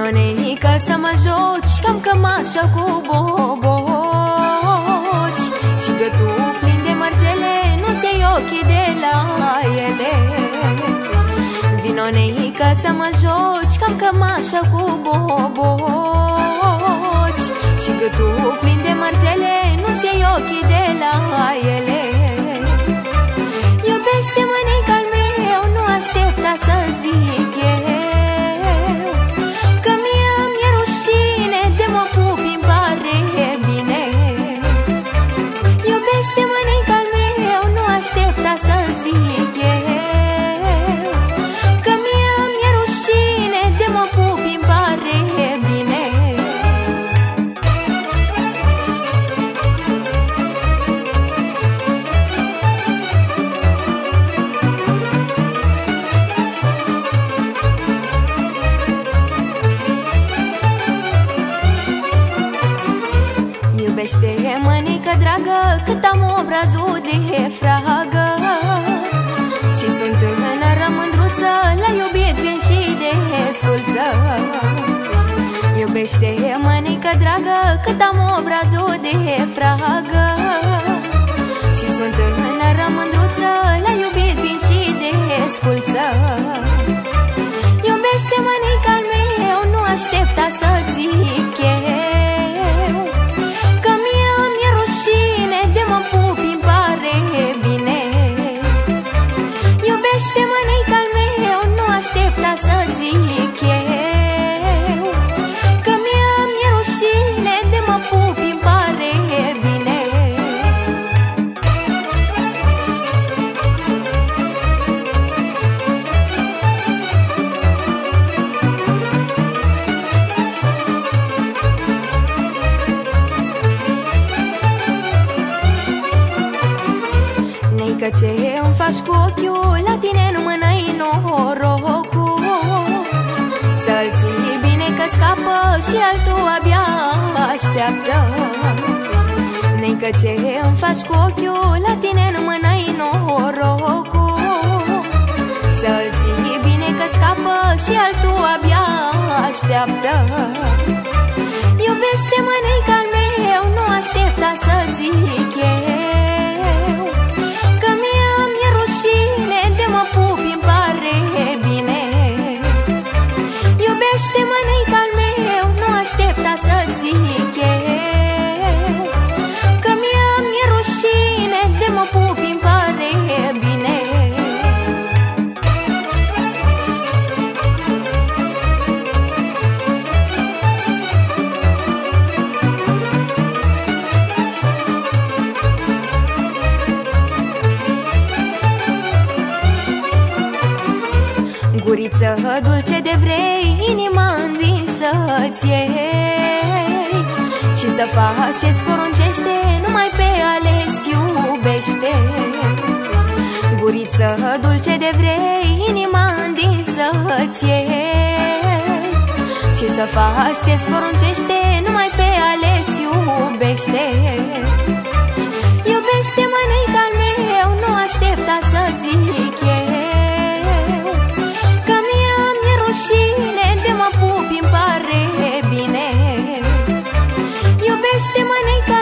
Vino neică să mă joci, cam cămașă cu boboci și gâtul plin de mărgele, nu-ți iei ochii de la ele. Vino neică să mă joci, cam cămașă cu boboci și gâtul plin de mărgele, nu-ți iei ochii de la ele. Iubește-mă, neică-al meu, nu aștepta să zic eu, că mie-mi-e rușine de mă pupi, îmi pare bine. Iubește-mă, neică-al meu, nu aștepta să zic eu, că mie-mi-e rușine de mă pupi, îmi pare bine. Iubește-mă, neică dragă, cât am obrazul de fragă și sunt tânără mândruță, la iubit vin și desculță. Iubește-mă, neică dragă, cât am obrazul de fragă și sunt tânără mândruță, la iubit vin și desculță. Iubește-mă, neică-al meu, nu aștepta să zic eu, că mie-mi-e rușine de mă pupi, îmi pare bine. Iubește-mă, neică-al meu, nu aștepta să zic eu, că mie-mi-e rușine de mă pupi, îmi pare bine. Neică, ce îmi faci cu ochiul, la tine nu mână-i norocul, să-l ții bine că scapă și altul abia așteaptă. Neică, ce îmi faci cu ochiul, la tine nu mână-i norocul, să-l ții bine că scapă și altul abia așteaptă. Iubește-mă, neică-al meu, nu aștepta să zic eu, că mie-mi-e rușine de mă pupi, îmi pare bine. Iubește-mă, neică-al meu, nu aștepta să zic eu, că mie-mi-e rușine de mă pupi, îmi pare bine. Guriță dulce de vrei, inima îndinsă-ți iei și să faci ce-ți poruncește, numai pe ales iubește. Guriță dulce de vrei, inima îndinsă-ți iei și să faci ce-ți poruncește, numai pe ales iubește. Iubește-mă, neică-al meu, nu aștepta să zic eu, că mie-mi-e rușine de mă pupi, îmi pare bine. Iubește-mă, neică